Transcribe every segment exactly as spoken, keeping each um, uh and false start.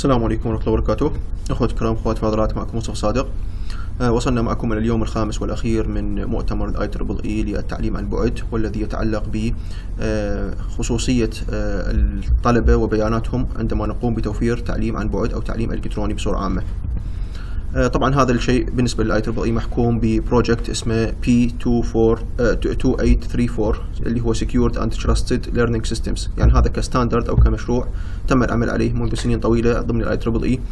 السلام عليكم ورحمة الله وبركاته. أخوة الكرام أخوات فاضلات، معكم مصطفى صادق. أه وصلنا معكم من اليوم الخامس والأخير من مؤتمر الاي تريبل اي للتعليم عن بعد، والذي يتعلق بخصوصية أه الطلبة وبياناتهم عندما نقوم بتوفير تعليم عن بعد أو تعليم إلكتروني بصورة عامة. أه طبعا هذا الشيء بالنسبة للاي تريبل اي محكوم ببروجكت اسمه بي اثنين ثمانية ثلاثة أربعة اللي هو Secured and Trusted Learning Systems. يعني هذا كستاندرد أو كمشروع تم العمل عليه منذ سنين طويلة ضمن الاي تريبل اي،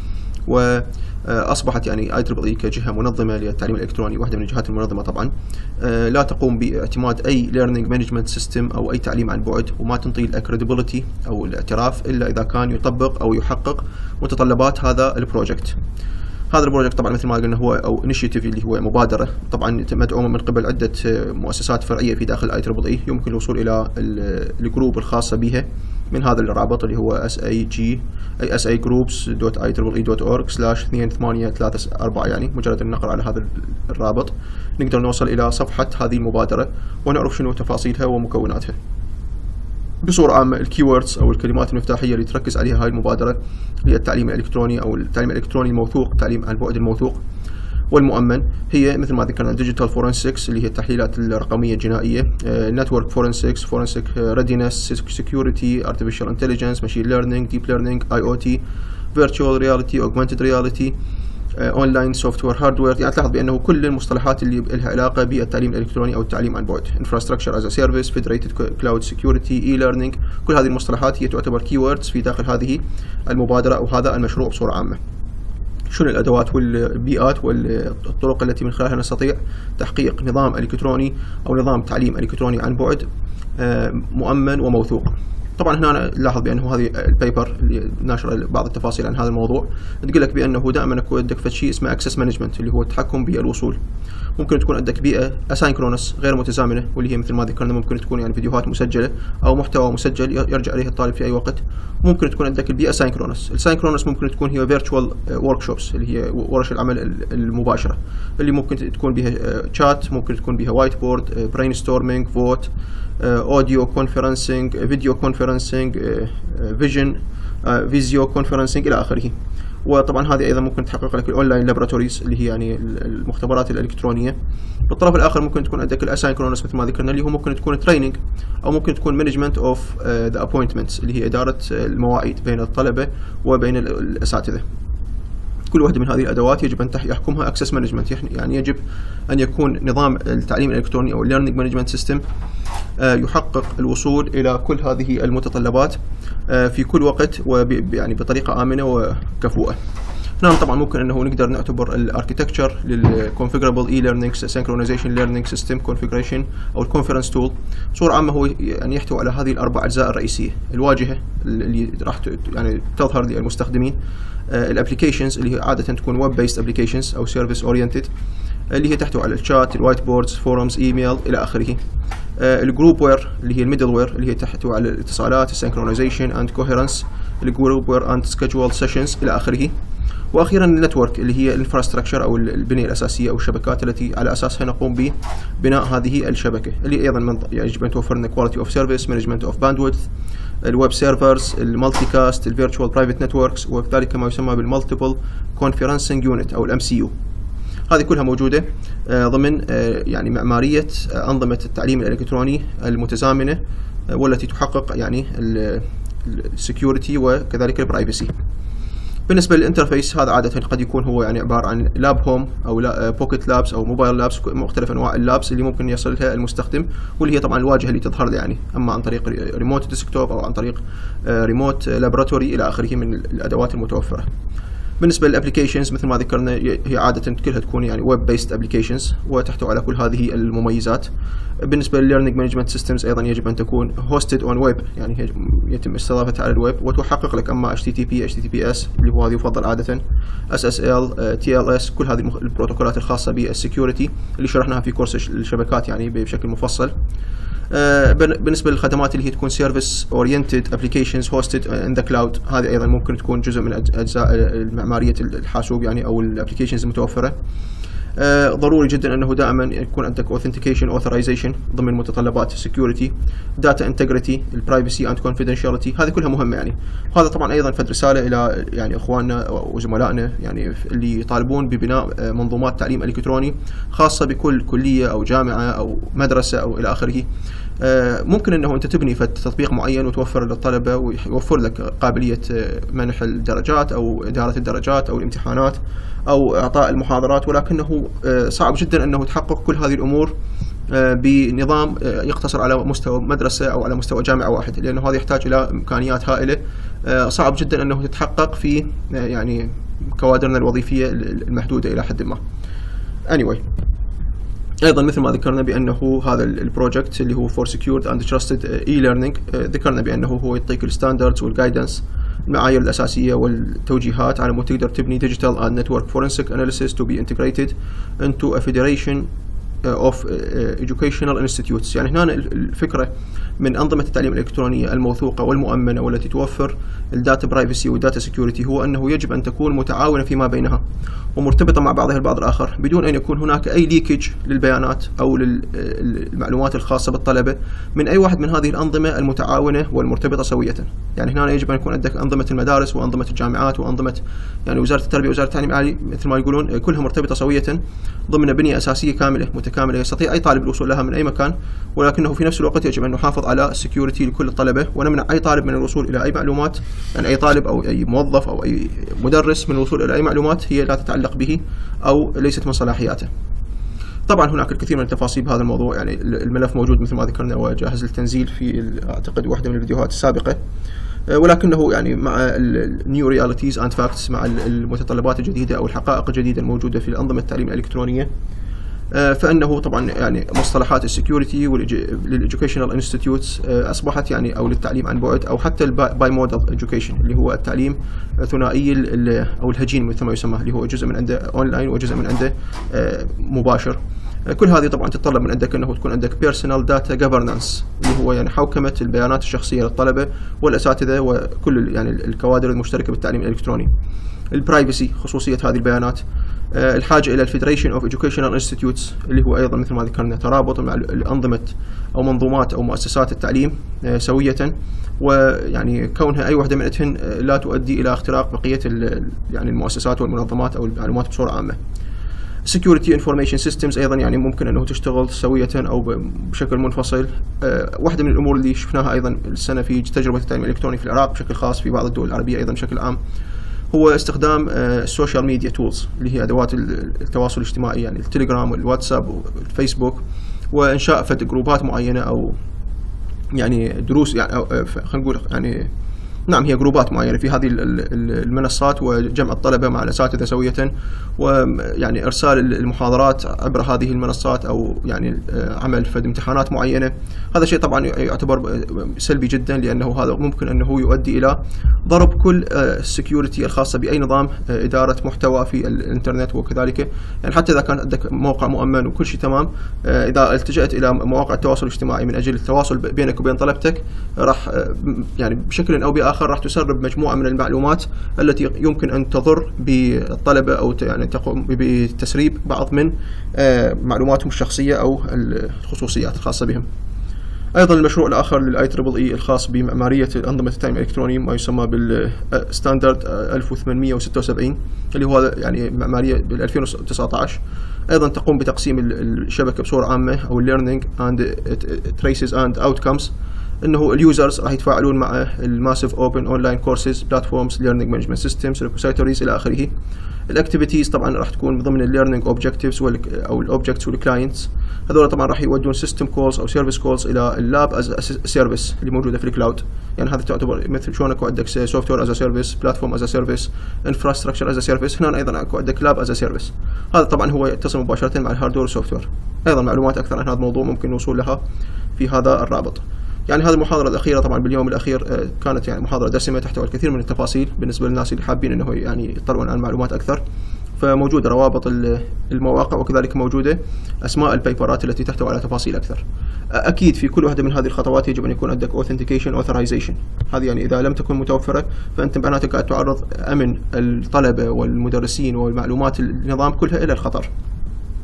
وأصبحت يعني اي تريبل اي كجهة منظمة للتعليم الإلكتروني، واحدة من الجهات المنظمة طبعا، لا تقوم باعتماد أي Learning Management System أو أي تعليم عن بعد، وما تنطي الأكريديبيليتي أو الاعتراف إلا إذا كان يطبق أو يحقق متطلبات هذا البروجكت. هذا البروجكت طبعا مثل ما قلنا هو او انيشيتيف اللي هو مبادره، طبعا مدعومه من قبل عده مؤسسات فرعيه في داخل اي تريبل اي. يمكن الوصول الى الجروب الخاصه بها من هذا الرابط اللي هو اس اي جي اي اس اي جروبس دوت اي تريبل اي دوت اورج سلاش اثنين ثمانية ثلاثة أربعة. يعني مجرد ان نقرا على هذا الرابط نقدر نوصل الى صفحه هذه المبادره ونعرف شنو تفاصيلها ومكوناتها. بصورة عامة الكيوردز أو الكلمات المفتاحية اللي تركز عليها هاي المبادرة هي التعليم الإلكتروني أو التعليم الإلكتروني الموثوق، التعليم عن بعد الموثوق والمؤمن. هي مثل ما ذكرنا ديجيتال فورنسكس اللي هي التحليلات الرقمية الجنائية، نتورك فورنسكس، فورنسك ريدينس، سكيورتي، ارتفيشال انتليجنس، ماشين ليرنينج، ديب ليرنينج، اي او تي، فيرتشوال رياليتي، اوجمانتد رياليتي، اونلاين سوفت وير هاردوير. يعني تلاحظ بانه كل المصطلحات اللي لها علاقه بالتعليم الالكتروني او التعليم عن بعد، انفراستراكشر از سيرفيس، فيدريتد كلاود سكيورتي، اي ليرنينج، كل هذه المصطلحات هي تعتبر كيوردز في داخل هذه المبادره او هذا المشروع بصوره عامه. شنو الادوات والبيئات والطرق التي من خلالها نستطيع تحقيق نظام الكتروني او نظام تعليم الكتروني عن بعد مؤمن وموثوق. طبعا هنا نلاحظ بانه هذه البيبر اللي ناشره بعض التفاصيل عن هذا الموضوع تقول لك بانه دائما يكون عندك شيء اسمه اكسس مانجمنت اللي هو التحكم بالوصول. ممكن تكون عندك بيئه اساينكرونس غير متزامنه، واللي هي مثل ما ذكرنا ممكن تكون يعني فيديوهات مسجله او محتوى مسجل يرجع اليه الطالب في اي وقت. ممكن تكون عندك البيئه ساينكرونس. الساينكرونس ممكن تكون هي فيرتشوال ورك شوبس اللي هي ورش العمل المباشره، اللي ممكن تكون بها شات، ممكن تكون بها وايت بورد، برين ستورمينج، فوت، اوديو كونفرنسنج، فيديو كونفرنسنج، فيجن فيزيو كونفرنسنج الى اخره. وطبعا هذه ايضا ممكن تحقق لك الاونلاين لابراتوريز اللي هي يعني المختبرات الالكترونيه. بالطرف الاخر ممكن تكون عندك الاساينكرونس مثل ما ذكرنا اللي هو ممكن تكون تريننج او ممكن تكون مانجمنت اوف ذا ابوينتمنتس اللي هي اداره المواعيد بين الطلبه وبين الاساتذه. كل واحدة من هذه الأدوات يجب أن يحكمها أكسس مانجمنت، يعني يجب أن يكون نظام التعليم الإلكتروني أو الليرنينج مانجمنت سيستم يحقق الوصول إلى كل هذه المتطلبات في كل وقت ويعني بطريقة آمنة وكفؤة. نعم طبعا ممكن انه نقدر نعتبر الاركتكتشر للكونفيجرابل اي ليرنينج سينكرونايزيشن ليرنينج سيستم كونفيجريشن او الكونفرنس تول. بصوره عامه هو يعني يحتوي على هذه الاربع اجزاء الرئيسيه: الواجهه اللي راح يعني تظهر للمستخدمين، الابلكيشنز اللي هي عاده تكون ويب بيست ابلكيشنز او سيرفيس اورينتد اللي هي تحتوي على الشات، الوايت بوردز، فورمز، ايميل الى اخره. الجروب وير اللي هي الميدل وير اللي هي تحتوي على الاتصالات، السينكرونايزيشن اند كوهيرنس، الجروب وير اند سكجول سيشنز الى اخره. واخيرا النتورك اللي هي الانفراستراكشر او البنيه الاساسيه او الشبكات التي على اساسها نقوم ببناء هذه الشبكه، اللي ايضا يجب ان توفر لنا كواليتي اوف سيرفيس، مانجمنت اوف باندويث، الويب سيرفرز، المالتي كاست، الفيرتشوال برايفت نتوركس، وكذلك ما يسمى بالمالتيبل كونفرنسنج يونت او الام سي يو. هذه كلها موجوده ضمن يعني معماريه انظمه التعليم الالكتروني المتزامنه والتي تحقق يعني السكيورتي وكذلك البرايفسي. بالنسبه للانترفيس هذا عاده قد يكون هو يعني عباره عن لاب هوم او بوكيت لابس او موبايل لابس، مختلف انواع اللابس اللي ممكن يصلها المستخدم، واللي هي طبعا الواجهه اللي تظهر له يعني اما عن طريق ريموت ديسكتوب او عن طريق ريموت لابراتوري الى اخره من الادوات المتوفره. بالنسبه للابلكيشنز مثل ما ذكرنا هي عاده كلها تكون يعني ويب بيست ابلكيشنز وتحتوي على كل هذه المميزات. بالنسبه للليرنينج مانجمنت سيستمز ايضا يجب ان تكون هوستد اون ويب، يعني يتم استضافتها على الويب وتحقق لك اما اتش تي تي بي، اتش تي تي بي اس اللي هو هذه يفضل عاده، اس اس ال، تي ال اس، كل هذه البروتوكولات الخاصه بالسكيورتي اللي شرحناها في كورس الشبكات يعني بشكل مفصل. بالنسبه للخدمات اللي هي تكون سيرفيس اورينتد ابلكيشنز هوستد ان ذا كلاود، هذه ايضا ممكن تكون جزء من اجزاء معماريه الحاسوب يعني او الابلكيشنز المتوفره. ضروري جدا أنه دائما يكون عندك authentication authorization ضمن متطلبات security data integrity privacy and confidentiality، هذه كلها مهمة يعني. وهذا طبعا أيضا فد رسالة إلى يعني إخواننا وزملائنا يعني اللي يطالبون ببناء منظومات تعليم إلكتروني خاصة بكل كلية أو جامعة أو مدرسة أو إلى آخره. ممكن أنه أنت تبني فد تطبيق معين وتوفر للطلبة ويوفر لك قابلية منح الدرجات أو إدارة الدرجات أو الامتحانات أو إعطاء المحاضرات، ولكنه صعب جدا أنه تحقق كل هذه الأمور بنظام يقتصر على مستوى مدرسة أو على مستوى جامعة واحد، لأنه هذا يحتاج إلى إمكانيات هائلة صعب جدا أنه تتحقق في يعني كوادرنا الوظيفية المحدودة إلى حد ما. anyway أيضا مثل ما ذكرنا بأنه هذا البروجكت اللي هو for secured and trusted e-learning ذكرنا بأنه هو يعطيك الستاندردز والجايدنس، المعايير الأساسية والتوجيهات على مود تقدر تبني digital and network forensic analysis to be integrated into a federation of educational institutes. يعني هنا الفكرة من أنظمة التعليم الإلكترونية الموثوقة والمؤمنة والتي توفر الداتا برايفسي والداتا سيكيورتي هو أنه يجب أن تكون متعاونة فيما بينها ومرتبطة مع بعضها البعض الآخر بدون أن يكون هناك أي ليكج للبيانات أو للمعلومات الخاصة بالطلبة من أي واحد من هذه الأنظمة المتعاونة والمرتبطة سوية. يعني هنا يجب أن يكون عندك أنظمة المدارس وأنظمة الجامعات وأنظمة يعني وزارة التربية ووزارة التعليم العالي مثل ما يقولون كلها مرتبطة سوية ضمن بنية أساسية كاملة متكاملة يستطيع أي طالب الوصول لها من أي مكان، ولكنه في نفس الوقت يجب أن نحافظ على السكيورتي لكل الطلبة ونمنع أي طالب من الوصول إلى أي معلومات، يعني أي طالب أو أي موظف أو أي مدرس من الوصول إلى أي معلومات هي لا تتعلق به أو ليست من صلاحياته. طبعا هناك الكثير من التفاصيل بهذا الموضوع، يعني الملف موجود مثل ما ذكرنا وجاهز للتنزيل في أعتقد واحدة من الفيديوهات السابقة، ولكنه يعني مع النيو رياليتيز اند فاكتس مع المتطلبات الجديدة أو الحقائق الجديدة الموجودة في أنظمة التعليم الإلكترونية، فإنه طبعا يعني مصطلحات السكيورتي والإديوكيشنال انستيتيوتس أصبحت يعني أو للتعليم عن بعد أو حتى الباي موديل إديوكيشن اللي هو التعليم ثنائي أو الهجين مثل ما يسمى، اللي هو جزء من عنده أونلاين وجزء من عنده مباشر. كل هذه طبعا تتطلب من عندك أنه تكون عندك بيرسونال داتا جفرنانس اللي هو يعني حوكمة البيانات الشخصية للطلبة والأساتذة وكل يعني الكوادر المشتركة بالتعليم الإلكتروني. البرايفسي خصوصية هذه البيانات، الحاجة إلى الفيدريشن أوف إديوكيشنال انستيتيوتس اللي هو أيضا مثل ما ذكرنا ترابط مع الأنظمة أو منظومات أو مؤسسات التعليم سوية، ويعني كونها أي واحدة منهن لا تؤدي إلى اختراق بقية يعني المؤسسات والمنظمات أو المعلومات بصورة عامة. Security Information Systems أيضا يعني ممكن أنه تشتغل سوية أو بشكل منفصل. أه واحدة من الأمور اللي شفناها أيضا السنة في تجربة التعليم الإلكتروني في العراق بشكل خاص في بعض الدول العربية أيضا بشكل عام هو استخدام السوشيال ميديا تولز اللي هي أدوات التواصل الاجتماعي، يعني التليجرام والواتساب والفيسبوك، وإنشاء فد جروبات معينة أو يعني دروس يعني خلينا نقول يعني نعم هي جروبات معينة في هذه المنصات وجمع الطلبة مع الأساتذة سوية، ويعني إرسال المحاضرات عبر هذه المنصات أو يعني عمل فد امتحانات معينة. هذا شيء طبعا يعتبر سلبي جدا لأنه هذا ممكن أنه يؤدي إلى ضرب كل السكيورتي الخاصة بأي نظام إدارة محتوى في الإنترنت، وكذلك يعني حتى إذا كان عندك موقع مؤمن وكل شيء تمام إذا التجأت إلى مواقع التواصل الاجتماعي من أجل التواصل بينك وبين طلبتك راح يعني بشكل أو بآخر راح تسرب مجموعة من المعلومات التي يمكن أن تضر بالطلبة أو يعني تقوم بتسريب بعض من معلوماتهم الشخصية أو الخصوصيات الخاصة بهم. أيضا المشروع الآخر للآي تريبل إي الخاص بمعمارية أنظمة التعليم الإلكتروني ما يسمى بالستاندرد ألف وثمانمئة وستة وسبعين اللي هو يعني معمارية بال ألفين وتسعة عشر، أيضا تقوم بتقسيم الشبكة بصورة عامة أو learning and traces and outcomes، انه اليوزرز راح يتفاعلون مع الماسيف اوبن اونلاين كورسز بلاتفورمز ليرنينج مانجمنت سيستمز ريبوزيتوريز الى اخره. الاكتيفيتيز طبعا راح تكون ضمن الليرنينج اوبجكتيفز او الاوبجكتس والكلاينتس، هذول طبعا راح يودون سيستم كولز او سيرفيس كولز الى اللاب از سيرفيس اللي موجوده في الكلاود، يعني هذا تعتبر مثل شلون اكو عندك سوفت وير از سيرفيس، بلاتفورم از سيرفيس، انفراستراكشر از سيرفيس، هنا ايضا اكو عندك لاب از سيرفيس. هذا طبعا هو يتصل مباشره مع الهاردوير والسوفت وير. ايضا معلومات اكثر عن هذا الموضوع ممكن الوصول لها في هذا الرابط. يعني هذه المحاضرة الأخيرة طبعا باليوم الأخير كانت يعني محاضرة دسمة تحتوي الكثير من التفاصيل بالنسبة للناس اللي حابين أنه يعني يطلعون على المعلومات أكثر، فموجودة روابط المواقع وكذلك موجودة أسماء البيبرات التي تحتوي على تفاصيل أكثر. أكيد في كل واحدة من هذه الخطوات يجب أن يكون عندك authentication authorization، هذه يعني إذا لم تكن متوفرة فأنت معناتك قاعد تعرض أمن الطلبة والمدرسين والمعلومات النظام كلها إلى الخطر.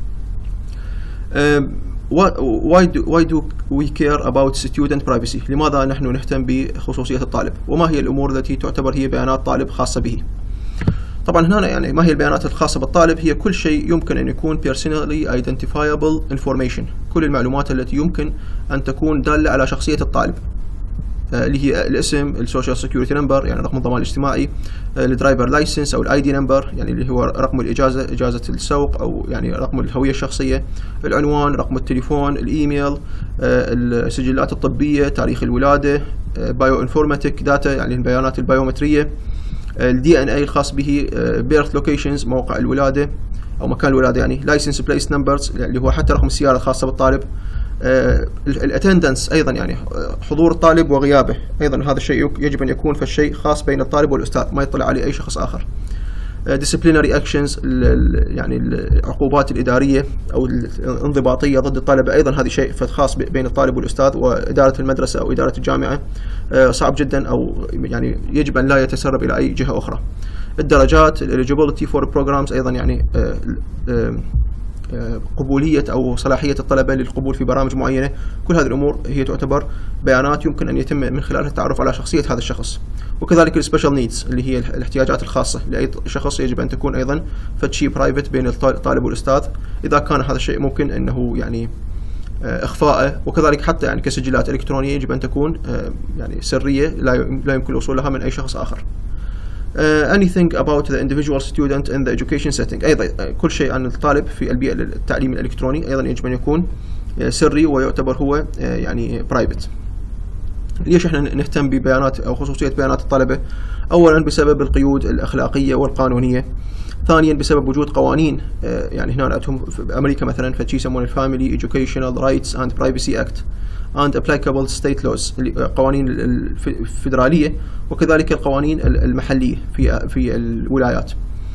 why do why do we care about student privacy؟ لماذا نحن نهتم بخصوصية الطالب؟ وما هي الأمور التي تعتبر هي بيانات طالب خاصة به؟ طبعا هنا يعني ما هي البيانات الخاصة بالطالب؟ هي كل شيء يمكن أن يكون personally identifiable information، كل المعلومات التي يمكن أن تكون دالة على شخصية الطالب، اللي هي الاسم، السوشيال سيكيورتي نمبر يعني رقم الضمان الاجتماعي، الدرايفر لايسنس او الاي دي نمبر يعني اللي هو رقم الاجازه، اجازه السوق او يعني رقم الهويه الشخصيه، العنوان، رقم التليفون، الايميل، السجلات الطبيه، تاريخ الولاده، بايو انفورماتيك داتا يعني البيانات البيومتريه، الدي ان اي الخاص به، بيرث لوكيشنز موقع الولاده او مكان الولاده يعني، لايسنس بليس نمبرز اللي هو حتى رقم السياره الخاصه بالطالب، الاتندنس ايضا يعني حضور الطالب وغيابه، ايضا هذا الشيء يجب ان يكون في الشيء خاص بين الطالب والاستاذ ما يطلع عليه اي شخص اخر. disciplinary actions يعني العقوبات الاداريه او الانضباطيه ضد الطلبه، ايضا هذا شيء خاص بين الطالب والاستاذ واداره المدرسه او اداره الجامعه، صعب جدا او يعني يجب ان لا يتسرب الى اي جهه اخرى. الدرجات eligibility for programs ايضا يعني قبولية أو صلاحية الطلبة للقبول في برامج معينة، كل هذه الأمور هي تعتبر بيانات يمكن أن يتم من خلالها التعرف على شخصية هذا الشخص. وكذلك السبيشال نيدز اللي هي الاحتياجات الخاصة لأي شخص، يجب أن تكون أيضا فتشي برايفت بين الطالب والأستاذ إذا كان هذا الشيء ممكن أنه يعني إخفاءه، وكذلك حتى يعني كسجلات إلكترونية يجب أن تكون يعني سرية لا يمكن الوصول لها من أي شخص آخر. Uh, anything about the individual student in the education setting، أيضا كل شيء عن الطالب في البيئة التعليم الإلكتروني أيضا يجب أن يكون سري ويعتبر هو يعني private. ليش احنا نهتم ببيانات أو خصوصية بيانات الطلبة؟ أولا بسبب القيود الأخلاقية والقانونية، ثانيا بسبب وجود قوانين يعني هنا عندهم في أمريكا مثلا فشي يسمونه Family Educational Rights and Privacy Act and applicable state laws القوانين الفيدرالية، وكذلك القوانين المحلية في في الولايات،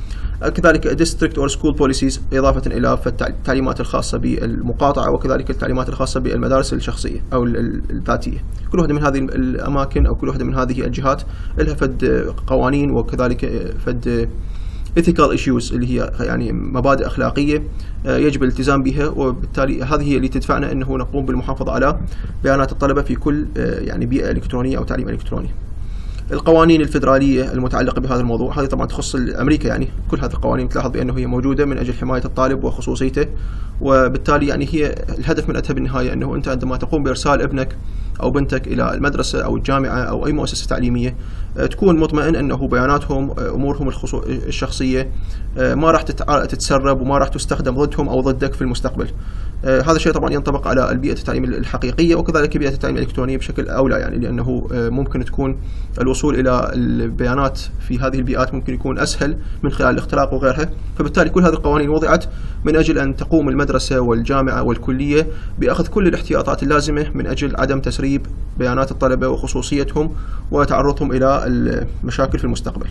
كذلك district or school policies إضافة إلى التعليمات الخاصة بالمقاطعة، وكذلك التعليمات الخاصة بالمدارس الشخصية أو الذاتية. كل واحدة من هذه الأماكن أو كل واحدة من هذه الجهات لها فد قوانين وكذلك فد ethical issues اللي هي يعني مبادئ أخلاقية يجب الالتزام بها، وبالتالي هذه هي اللي تدفعنا أنه نقوم بالمحافظة على بيانات الطلبة في كل يعني بيئة إلكترونية أو تعليم إلكتروني. القوانين الفيدرالية المتعلقة بهذا الموضوع هذه طبعا تخص أمريكا، يعني كل هذه القوانين تلاحظ بأنه هي موجودة من أجل حماية الطالب وخصوصيته، وبالتالي يعني هي الهدف منها بالنهاية أنه أنت عندما تقوم بإرسال ابنك أو بنتك إلى المدرسة أو الجامعة أو أي مؤسسة تعليمية تكون مطمئن أنه بياناتهم أمورهم الشخصية ما راح تتسرب وما راح تستخدم ضدهم أو ضدك في المستقبل. هذا الشيء طبعا ينطبق على البيئة التعليم الحقيقية وكذلك بيئة التعليم الإلكترونية بشكل أولى، يعني لأنه ممكن تكون الوصول إلى البيانات في هذه البيئات ممكن يكون أسهل من خلال الاختراق وغيرها، فبالتالي كل هذه القوانين وضعت من أجل أن تقوم المدرسة والجامعة والكلية بأخذ كل الاحتياطات اللازمة من أجل عدم تسريب بيانات الطلبة وخصوصيتهم وتعرضهم إلى المشاكل في المستقبل.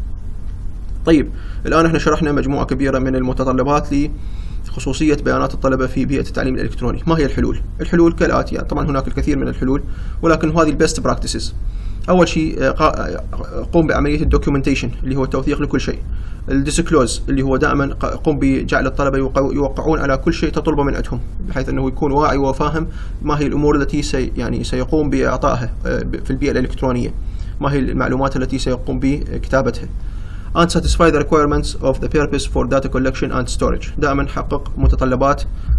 طيب الآن احنا شرحنا مجموعة كبيرة من المتطلبات لخصوصية بيانات الطلبة في بيئة التعليم الإلكتروني. ما هي الحلول؟ الحلول كالآتي، يعني طبعا هناك الكثير من الحلول ولكن هذه البيست براكتسز. أول شيء قوم بعملية الدوكيومنتيشن اللي هو التوثيق لكل شيء. الديسكلوز اللي هو دائما قم بجعل الطلبة يوقعون على كل شيء تطلبه من عندهم، بحيث أنه يكون واعي وفاهم ما هي الأمور التي سي يعني سيقوم بإعطائها في البيئة الإلكترونية، ما هي المعلومات التي سيقوم بكتابتها. and satisfy the requirements of the purpose for data collection and storage. دائما حقق متطلبات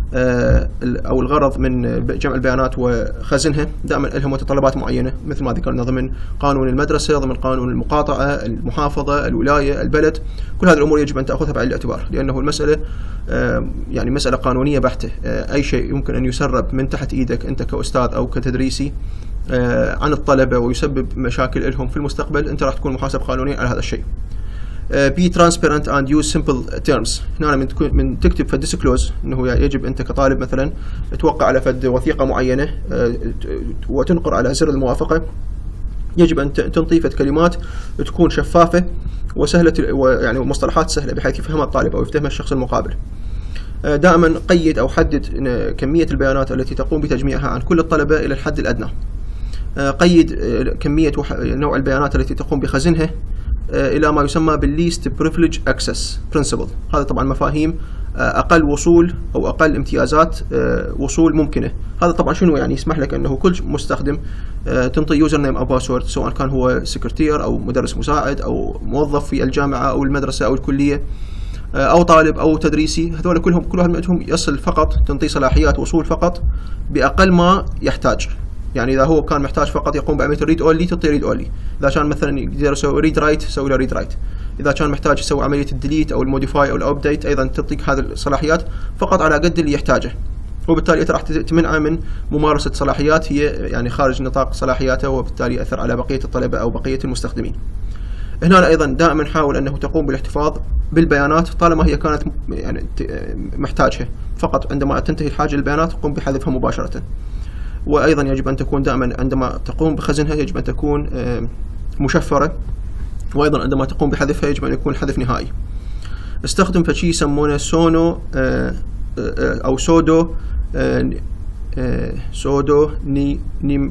أو الغرض من جمع البيانات وخزنها، دائما لها متطلبات معينة مثل ما ذكرنا ضمن قانون المدرسة، ضمن قانون المقاطعة، المحافظة، الولاية، البلد. كل هذه الأمور يجب أن تأخذها بعين الاعتبار، لأنه المسألة يعني مسألة قانونية بحتة. أي شيء يمكن أن يسرب من تحت إيدك أنت كأستاذ أو كتدريسي عن الطلبة ويسبب مشاكل لهم في المستقبل، أنت راح تكون محاسب قانونيا على هذا الشيء. be transparent and use simple terms. هنا من تكون من تكتب في disclose انه يجب انت كطالب مثلا توقع على فد وثيقه معينه وتنقر على زر الموافقه، يجب ان تنضيف كلمات تكون شفافه وسهله ويعني مصطلحات سهله بحيث يفهمها الطالب او يفهمها الشخص المقابل. دائما قيد او حدد كميه البيانات التي تقوم بتجميعها عن كل الطلبه الى الحد الادنى. قيد كميه نوع البيانات التي تقوم بخزنها إلى ما يسمى بالليست بريفليج أكسس برنسبل. هذا طبعا مفاهيم أقل وصول أو أقل امتيازات وصول ممكنة. هذا طبعا شنو يعني؟ يسمح لك أنه كل مستخدم تنطي يوزر نيم أو باسورد، سواء كان هو سكرتير أو مدرس مساعد أو موظف في الجامعة أو المدرسة أو الكلية أو طالب أو تدريسي، هذول كلهم كل واحد منهم يصل فقط تنطي صلاحيات وصول فقط بأقل ما يحتاج. يعني إذا هو كان محتاج فقط يقوم بعملية الريد أونلي تنطي ريد أونلي، إذا كان مثلا يقدر يسوي ريد رايت تسوي له ريد رايت، إذا كان محتاج يسوي عملية الديليت أو الموديفاي أو الأبديت أيضا تعطيك هذه الصلاحيات فقط على قد اللي يحتاجه، وبالتالي راح تمنعه من ممارسة صلاحيات هي يعني خارج نطاق صلاحياته، وبالتالي يأثر على بقية الطلبة أو بقية المستخدمين. هنا أيضا دائما حاول أنه تقوم بالاحتفاظ بالبيانات طالما هي كانت يعني محتاجها، فقط عندما تنتهي الحاجة للبيانات قم بحذفها مباشرة. وأيضا يجب أن تكون دائما عندما تقوم بخزنها يجب أن تكون مشفرة، وأيضا عندما تقوم بحذفها يجب أن يكون الحذف نهائي. استخدم فشي يسمونه سونو أو سودو سودو ني نيم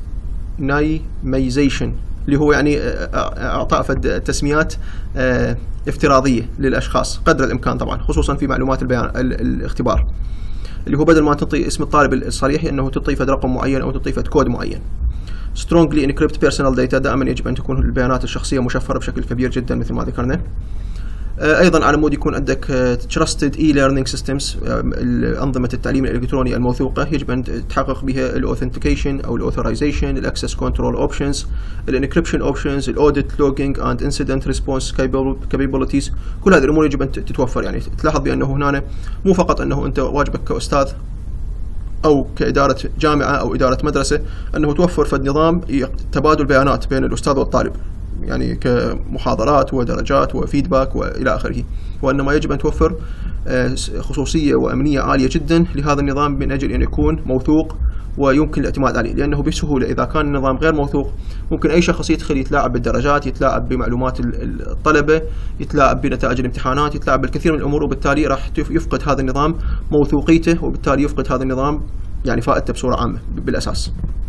نايميزيشن، اللي هو يعني اعطاء تسميات افتراضيه للاشخاص قدر الامكان، طبعا خصوصا في معلومات البيان الاختبار، اللي هو بدل ما تعطي اسم الطالب الصريح انه تعطي فد رقم معين او تعطي فد كود معين. strongly encrypt personal data، دائما يجب ان تكون البيانات الشخصيه مشفره بشكل كبير جدا مثل ما ذكرنا. ايضا على مود يكون عندك trusted e-learning systems، انظمه التعليم الالكتروني الموثوقه يجب ان تحقق بها الاوثنتيكيشن او الاوثرايزيشن، الاكسس كنترول اوبشنز، الانكريبشن اوبشنز، الاوديت لوجينج اند انسيدنت ريسبونس كابابيلتيز. كل هذه الامور يجب ان تتوفر. يعني تلاحظ بانه هنا مو فقط انه انت واجبك كاستاذ او كاداره جامعه او اداره مدرسه انه توفر فد نظام تبادل بيانات بين الاستاذ والطالب، يعني كمحاضرات ودرجات وفيدباك والى اخره، وانما يجب ان توفر خصوصيه وامنيه عاليه جدا لهذا النظام من اجل ان يكون موثوق ويمكن الاعتماد عليه. لانه بسهوله اذا كان النظام غير موثوق ممكن اي شخص يدخل يتلاعب بالدرجات، يتلاعب بمعلومات الطلبه، يتلاعب بنتائج الامتحانات، يتلاعب بالكثير من الامور، وبالتالي راح يفقد هذا النظام موثوقيته، وبالتالي يفقد هذا النظام يعني فائدته بصوره عامه بالاساس.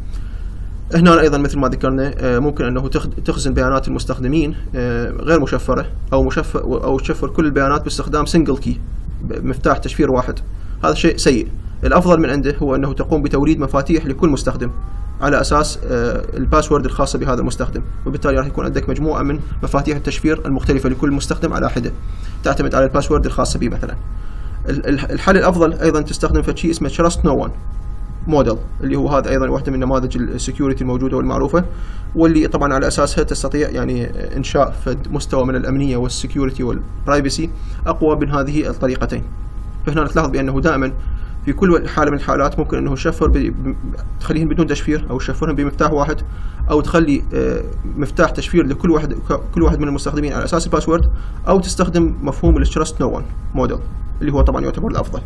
هنا ايضا مثل ما ذكرنا ممكن انه تخزن بيانات المستخدمين غير مشفره او مشفر او تشفر كل البيانات باستخدام سنجل كي، مفتاح تشفير واحد. هذا شيء سيء. الافضل من عنده هو انه تقوم بتوريد مفاتيح لكل مستخدم على اساس الباسورد الخاصه بهذا المستخدم، وبالتالي راح يكون عندك مجموعه من مفاتيح التشفير المختلفه لكل مستخدم على حده تعتمد على الباسورد الخاصه به. مثلا الحل الافضل ايضا تستخدم فشي اسمه تراست نو ون موديل، اللي هو هذا ايضا واحده من نماذج السكيورتي الموجوده والمعروفه، واللي طبعا على اساسها تستطيع يعني انشاء مستوى من الامنيه والسكيورتي والبرايفسي اقوى من هذه الطريقتين. فهنا تلاحظ بانه دائما في كل حاله من الحالات ممكن انه تشفر تخليهم بدون تشفير، او تشفرهم بمفتاح واحد، او تخلي مفتاح تشفير لكل واحد كل واحد من المستخدمين على اساس الباسورد، او تستخدم مفهوم التراست نو ون موديل اللي هو طبعا يعتبر الافضل.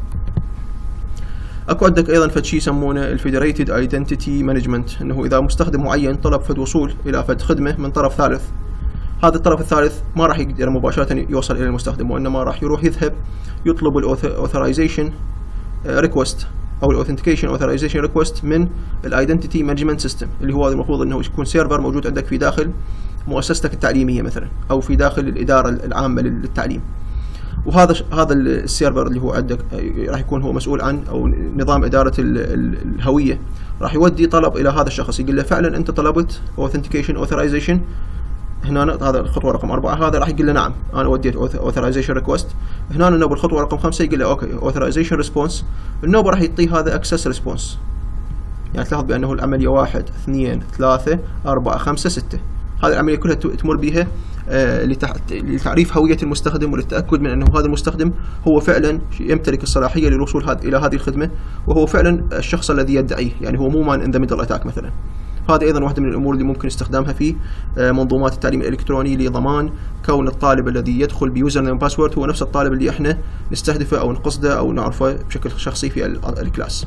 اكو عندك ايضا فد شيء يسمونه الفيدريتد ايدنتيتي مانجمنت، انه اذا مستخدم معين طلب فد وصول الى فد خدمه من طرف ثالث، هذا الطرف الثالث ما راح يقدر مباشره يوصل الى المستخدم، وانما راح يروح يذهب يطلب الاوثرايزيشن ريكوست او الاوثنتيكيشن اوثرايزيشن ريكوست من الايدنتيتي مانجمنت سيستم، اللي هو المفروض انه يكون سيرفر موجود عندك في داخل مؤسستك التعليميه مثلا، او في داخل الاداره العامه للتعليم. وهذا هذا السيرفر اللي هو عندك راح يكون هو مسؤول عن او نظام اداره الهويه، راح يودي طلب الى هذا الشخص يقول له فعلا انت طلبت اوثنتيكيشن اوثرايزيشن. هنا هذا الخطوه رقم أربعة، هذا راح يقول له نعم انا وديت اوثرايزيشن ريكوست. هنا النوبه الخطوه رقم خمسة يقول له اوكي اوثرايزيشن ريسبونس، النوبه راح يعطيه هذا اكسس ريسبونس. يعني تلاحظ بانه العمليه واحد اثنين ثلاثة أربعة خمسة ستة، هذه العمليه كلها تمر بها لتعريف هويه المستخدم وللتاكد من انه هذا المستخدم هو فعلا يمتلك الصلاحيه للوصول الى هذه الخدمه، وهو فعلا الشخص الذي يدعيه، يعني هو مو مان ان ذا ميدل اتاك مثلا. هذه ايضا واحده من الامور اللي ممكن استخدامها في منظومات التعليم الالكتروني لضمان كون الطالب الذي يدخل بيوزر نيم باسورد هو نفس الطالب اللي احنا نستهدفه او نقصده او نعرفه بشكل شخصي في الكلاس.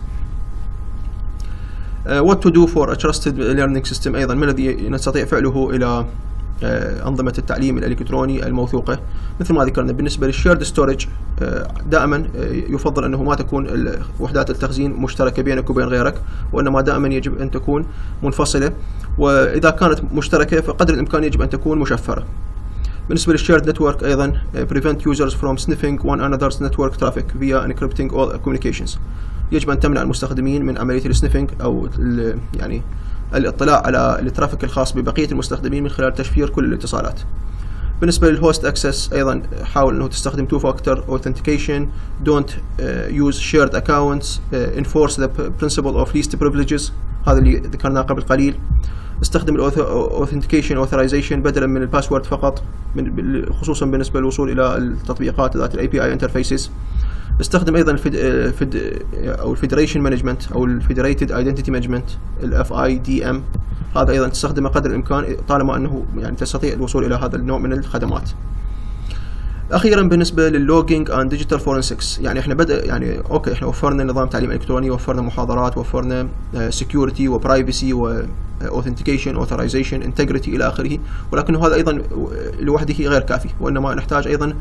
what to do for a trusted learning system، ايضا ما الذي نستطيع فعله الى أنظمة التعليم الإلكتروني الموثوقة. مثل ما ذكرنا بالنسبة للشيرد ستورج دائما يفضل أنه ما تكون وحدات التخزين مشتركة بينك وبين غيرك، وإنما دائما يجب أن تكون منفصلة، وإذا كانت مشتركة فقدر الإمكان يجب أن تكون مشفرة. بالنسبة للشيرد نتورك أيضا prevent users from sniffing one another's network traffic via encrypting all communications. يجب أن تمنع المستخدمين من عملية السنيفنج أو يعني الاطلاع على الترافيك الخاص ببقية المستخدمين من خلال تشفير كل الاتصالات. بالنسبة للهوست اكسس أيضا حاول أنه تستخدم two factor authentication, don't uh, use shared accounts, uh, enforce the principle of least privileges، هذا اللي ذكرناه قبل قليل. استخدم الاوثنتيكيشن authorization بدلا من الباسورد فقط، من خصوصا بالنسبة للوصول إلى التطبيقات ذات الاي بي اي انترفيسز. استخدم ايضا الفيد فيد او الفيدريشن مانجمنت او الفيدريتد ايدنتيتي مانجمنت الاف اي دي ام، هذا ايضا تستخدمه قدر الامكان طالما انه يعني تستطيع الوصول الى هذا النوع من الخدمات. اخيرا بالنسبه لللوجينج اند ديجيتال فورنسكس، يعني احنا بدا يعني اوكي احنا وفرنا نظام تعليم الكتروني، وفرنا محاضرات، وفرنا سكيورتي وبرايفسي واوثنتيكيشن اوثرايزيشن انتجريتي الى اخره، ولكن هذا ايضا لوحده غير كافي، وانما نحتاج ايضا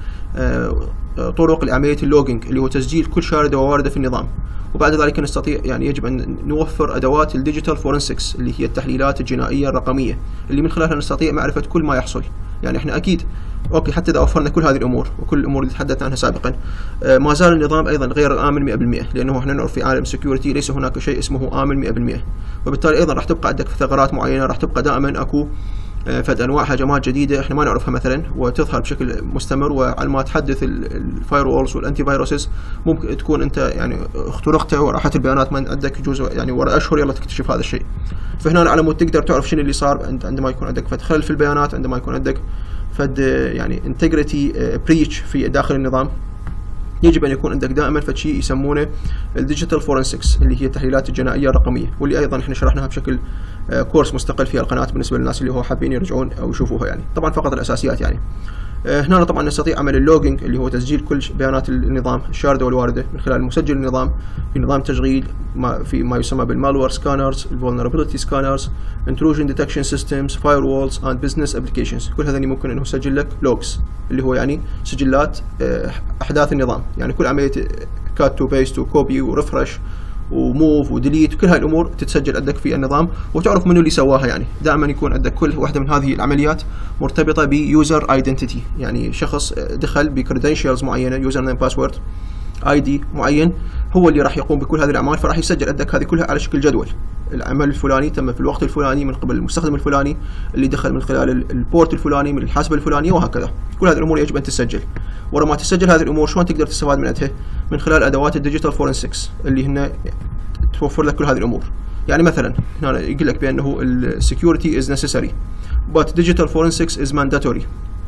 طرق لعمليه اللوجينج اللي هو تسجيل كل شارده ووارده في النظام. وبعد ذلك نستطيع يعني يجب ان نوفر ادوات الديجيتال فورنسكس اللي هي التحليلات الجنائيه الرقميه اللي من خلالها نستطيع معرفه كل ما يحصل. يعني احنا اكيد اوكي حتى اذا وفرنا كل هذه الامور وكل الامور اللي تحدثنا عنها سابقا، آه ما زال النظام ايضا غير امن مئة بالمئة، لانه احنا نعرف في عالم السكيورتي ليس هناك شيء اسمه امن مئة بالمئة، وبالتالي ايضا راح تبقى عندك ثغرات معينه، راح تبقى دائما اكو آه فد انواع هجمات جديده احنا ما نعرفها مثلا وتظهر بشكل مستمر، وعلى ما تحدث الفاير وولز والانتي فيروسز ممكن تكون انت يعني اخترقت وراحت البيانات من عندك جزء يعني ورا اشهر يلا تكتشف هذا الشيء. فهنا على مود تقدر تعرف شنو اللي صار عندما يكون عندك فد خلل في البيانات، عندما يكون عندك فد يعني انتجريتي بريتش في داخل النظام. يجب ان يكون عندك دائما فد شيء يسمونه الديجيتال فورنسكس اللي هي التحليلات الجنائيه الرقميه، واللي ايضا احنا شرحناها بشكل كورس مستقل في القناه بالنسبه للناس اللي هو حابين يرجعون او يشوفوها، يعني طبعا فقط الاساسيات. يعني هنا طبعا نستطيع عمل اللوجينج اللي هو تسجيل كل بيانات النظام الشارده والوارده من خلال مسجل النظام في نظام تشغيل ما في ما يسمى بالمالوير سكانرز، الفولنربيلتي سكانرز، انتروجن ديتكشن سيستمز، فاير وولز اند بزنس ابلكيشنز. كل هذول ممكن انه يسجل لك لوجز اللي هو يعني سجلات احداث النظام، يعني كل عمليه كات تو بيست وكوبي وريفرش وموف وديليت، كل هاي الامور تتسجل عندك في النظام وتعرف منو اللي سواها. يعني دائما يكون عندك كل واحده من هذه العمليات مرتبطه بيوزر ايدنتيتي، يعني شخص دخل بكريدنشالز معينه، يوزر نيم باسورد اي دي معين، هو اللي راح يقوم بكل هذه الاعمال، فراح يسجل عندك هذه كلها على شكل جدول. العمل الفلاني تم في الوقت الفلاني من قبل المستخدم الفلاني اللي دخل من خلال البورت الفلاني من الحاسبه الفلانيه وهكذا. كل هذه الامور يجب ان تسجل. ورا ما تسجل هذه الامور شلون تقدر تستفاد منها؟ من خلال ادوات الديجيتال فورنسكس اللي هن توفر لك كل هذه الامور. يعني مثلا هنا يقول لك بانه السكيورتي از نيسيسري بات ديجيتال فورنسكس از مانداتوري،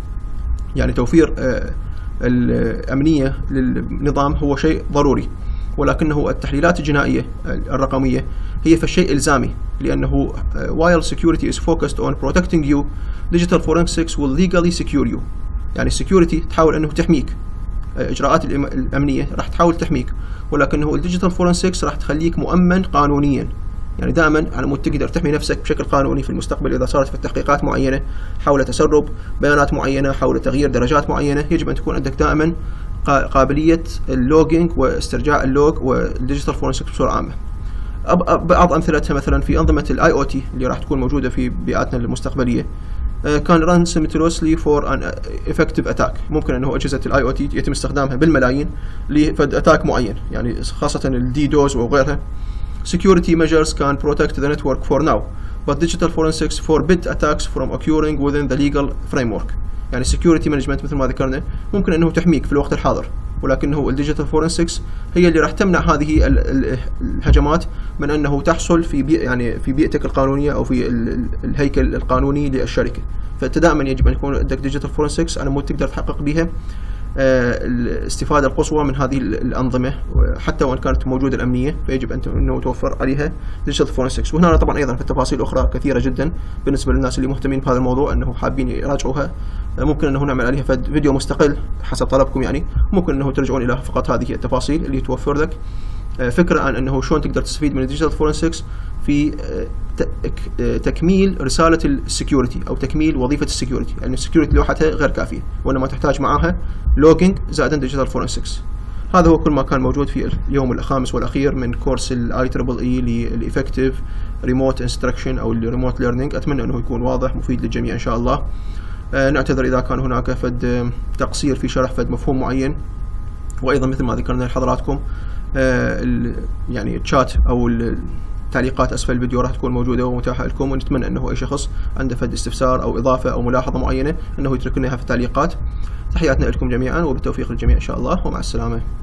يعني توفير آه الامنيه للنظام هو شيء ضروري، ولكنه التحليلات الجنائيه الرقميه هي فالشيء الزامي، لانه while security is focused on protecting you digital forensics will legally secure you. يعني السكيورتي تحاول انه تحميك، اجراءات الامنيه راح تحاول تحميك، ولكنه الديجيتال فورنسكس راح تخليك مؤمن قانونيا. يعني دائما على مود تقدر تحمي نفسك بشكل قانوني في المستقبل اذا صارت في تحقيقات معينه حول تسرب بيانات معينه، حول تغيير درجات معينه، يجب ان تكون عندك دائما قابليه اللوجينج واسترجاع اللوج والديجيتال فورنسكس بصوره عامه. بعض امثلتها مثلا في انظمه الاي او تي اللي راح تكون موجوده في بيئاتنا المستقبليه، كان run simultaneously for an effective attack. ممكن انه اجهزه الاي او تي يتم استخدامها بالملايين لفد اتاك معين، يعني خاصه الدي دوز وغيرها. Security measures can protect the network for now, but digital forensics forbid attacks from occurring within the legal framework. يعني security management مثل ما ذكرنا ممكن انه تحميك في الوقت الحاضر، ولكنه الديجيتال فورنسكس هي اللي راح تمنع هذه الهجمات من انه تحصل في بيئة يعني في بيئتك القانونيه او في الهيكل القانوني للشركه. فانت دائما يجب ان يكون عندك ديجيتال فورنسكس على مود تقدر تحقق بها الاستفاده القصوى من هذه الانظمه، حتى وان كانت موجوده الامنيه فيجب ان انه توفر عليها ديجيتال فورنسكس. وهنا طبعا ايضا في تفاصيل اخرى كثيره جدا بالنسبه للناس اللي مهتمين بهذا الموضوع انه حابين يراجعوها، ممكن انه نعمل عليها فيديو مستقل حسب طلبكم، يعني ممكن انه ترجعون الى فقط هذه التفاصيل اللي توفر لك فكره عن انه شلون تقدر تستفيد من الديجيتال فورنسكس في تكميل رساله السكيورتي او تكميل وظيفه السكيورتي. يعني السكيورتي لوحدها غير كافيه، وانما تحتاج معها لوجينج زائدا ديجيتال فورنسكس. هذا هو كل ما كان موجود في اليوم الخامس والاخير من كورس الاي تريبل اي للإفكتيف ريموت انستراكشن او الريموت ليرنينج. اتمنى انه يكون واضح مفيد للجميع ان شاء الله. نعتذر إذا كان هناك فد تقصير في شرح فد مفهوم معين. وأيضا مثل ما ذكرنا لحضراتكم يعني الشات أو التعليقات أسفل الفيديو راح تكون موجودة ومتاحة لكم، ونتمنى أنه أي شخص عنده فد استفسار أو إضافة أو ملاحظة معينة أنه يترك لنا في التعليقات. تحياتنا لكم جميعا وبالتوفيق للجميع إن شاء الله، ومع السلامة.